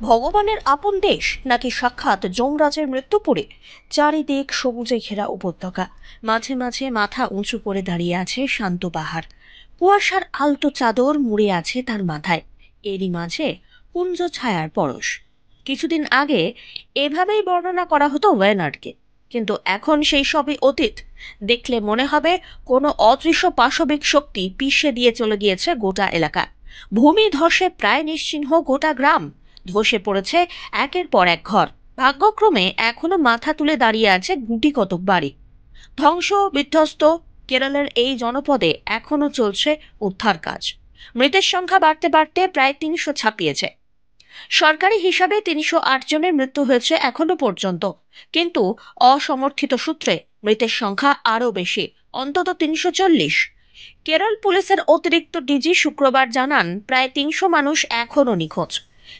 ভগবানের আপন দেশ নাকি সাক্ষাৎ যমরাজের মৃত্যুপুরে? চারিদিক সবুজে ঘেরা উপত্যকা, মাঝে মাঝে মাথা উঁচু করে দাঁড়িয়ে আছে শান্ত পাহাড়। কুয়াশার আলতো চাদর মুড়ে আছে তার মাথায়। এরই মাঝে কুঞ্জ ছায়ার পরশ। কিছুদিন আগে এভাবেই বর্ণনা করা হতো ওয়েনার্ডকে, কিন্তু এখন সেই সবই অতীত। দেখলে মনে হবে কোনো অদৃশ্য পাশবিক শক্তি পিষে দিয়ে চলে গিয়েছে গোটা এলাকা। ভূমি ধসে প্রায় নিশ্চিহ্ন গোটা গ্রাম, ধসে পড়েছে একের পর এক ঘর। ভাগ্যক্রমে এখনো মাথা তুলে দাঁড়িয়ে আছে গুটি কতক বাড়ি। ধ্বংস বিধ্বস্ত কেরলের এই জনপদে এখনো চলছে উদ্ধার কাজ। মৃতের সংখ্যা বাড়তে বাড়তে প্রায় ৩০০ ছাপিয়েছে। সরকারি হিসাবে ৩০৮ জনের মৃত্যু হয়েছে এখনো পর্যন্ত, কিন্তু অসমর্থিত সূত্রে মৃতের সংখ্যা আরও বেশি, অন্তত ৩৪০। কেরল পুলিশের অতিরিক্ত ডিজি শুক্রবার জানান প্রায় ৩০০ মানুষ এখনো নিখোঁজ।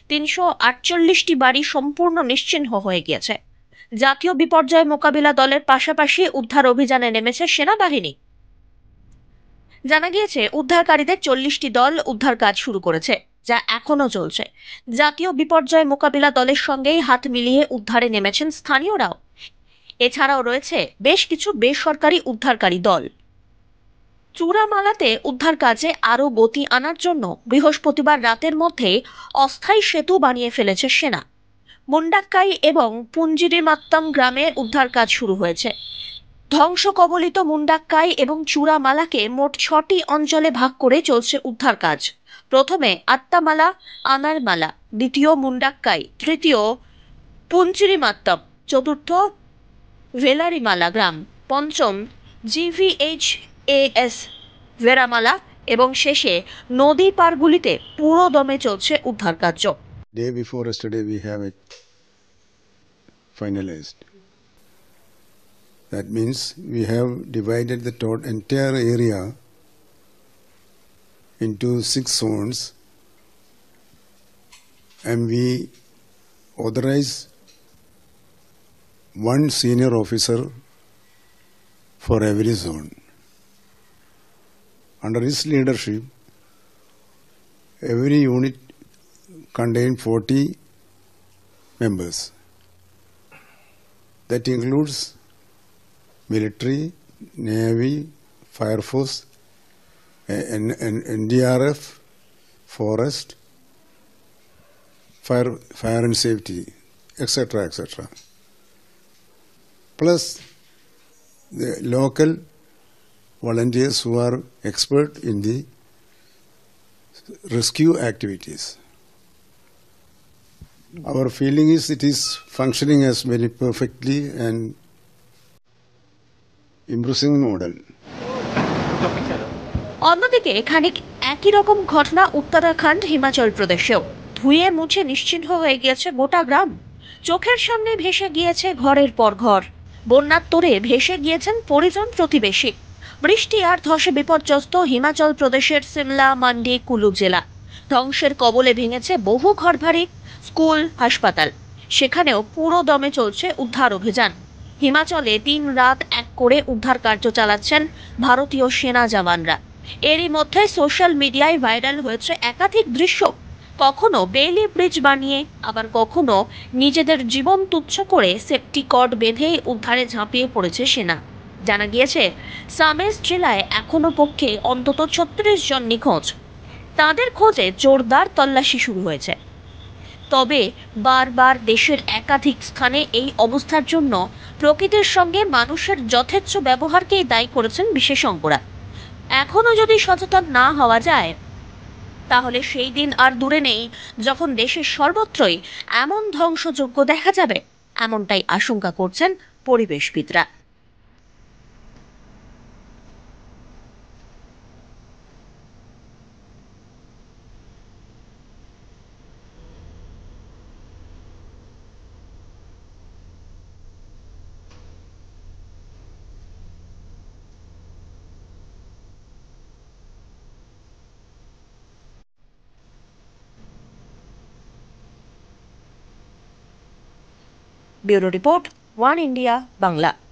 ৩৪৮টি বাড়ি সম্পূর্ণ নিশ্চিহ্ন হয়ে গিয়েছে। জাতীয় বিপর্যয় মোকাবিলা দলের পাশাপাশি উদ্ধার অভিযানে নেমেছে সেনাবাহিনী। জানা গিয়েছে উদ্ধারকারীদের ৪০টি দল উদ্ধার কাজ শুরু করেছে, যা এখনো চলছে। জাতীয় বিপর্যয় মোকাবিলা দলের সঙ্গেই হাত মিলিয়ে উদ্ধারে নেমেছেন স্থানীয়রাও। এছাড়াও রয়েছে বেশ কিছু বেসরকারি উদ্ধারকারী দল। চূড়ামালাতে উদ্ধার কাজে আরও গতি আনার জন্য বৃহস্পতিবার রাতের মধ্যে অস্থায়ী সেতু বানিয়ে ফেলেছে সেনা। মুন্ডাক্কাই এবং পুঞ্জিরিমাত্তম গ্রামে উদ্ধার কাজ শুরু হয়েছে। ধ্বংস কবলিত মুন্ডাক্কাই এবং চূড়ামালাকে মোট ৬টি অঞ্চলে ভাগ করে চলছে উদ্ধার কাজ। প্রথমে আত্মামালা, আনারমালা, দ্বিতীয় মুন্ডাক্কাই, তৃতীয় পুঞ্জিরিমাত্তম, চতুর্থ ভেলারিমালা গ্রাম, পঞ্চম GVHAS ভেরামালা এবং শেষে নদী পারগুলিতে পুরো দমে চলছে উদ্ধার কার্য। Day before yesterday we have it finalized. That means we have divided the entire area into 6 zones, and we authorize one senior officer for every zone. Under his leadership, every unit contains 40 members. That includes military, navy, fire force, NDRF, forest, fire and safety, etc., etc. Plus the local volunteers who are expert in the rescue activities. Our feeling is it is functioning as very perfectly and impressive model. অন্যদিকে খানিক একই রকম ঘটনা উত্তরাখণ্ড, হিমাচল প্রদেশেও। ধুয়ে মুছে নিশ্চিহ্ন হয়ে গিয়েছে গোটা গ্রাম। চোখের সামনে ভেসে গিয়েছে ঘরের পর ঘর। বন্যার তোড়ে ভেসে গিয়েছেন পরিজন প্রতিবেশী। বৃষ্টি আর ধসে বিপর্যস্ত হিমাচল প্রদেশের সিমলা, মান্ডি, কুলু জেলা। ধ্বংসের কবলে ভেঙেছে বহু ঘরবাড়ি, স্কুল, হাসপাতাল। সেখানেও পুরো দমে চলছে উদ্ধার অভিযান। হিমাচলে ৩ রাত এক করে উদ্ধার কার্য চালাচ্ছেন ভারতীয় সেনা জওয়ানরা। এরই মধ্যে সোশ্যাল মিডিয়ায় ভাইরাল হয়েছে একাধিক দৃশ্য। কখনো বেইলি ব্রিজ বানিয়ে, আবার কখনো নিজেদের জীবন তুচ্ছ করে সেফটি কর্ড বেঁধে উদ্ধারে ঝাঁপিয়ে পড়েছে সেনা। জানা গিয়েছে সামেস জেলায় এখনো পক্ষে অন্তত ৩৬ জন নিখোঁজ। তাদের খোঁজে জোরদার তল্লাশি শুরু হয়েছে। তবে বারবার দেশের একাধিক স্থানে এই অবস্থার জন্য প্রকৃতির সঙ্গে মানুষের যথেচ্ছ ব্যবহারকেই দায়ী করেছেন বিশেষজ্ঞরা। এখনো যদি সচেতন না হওয়া যায়, তাহলে সেই দিন আর দূরে নেই যখন দেশের সর্বত্রই এমন ধ্বংসযজ্ঞ দেখা যাবে, এমনটাই আশঙ্কা করছেন পরিবেশবিদরা। Bureau report, one India Bangla.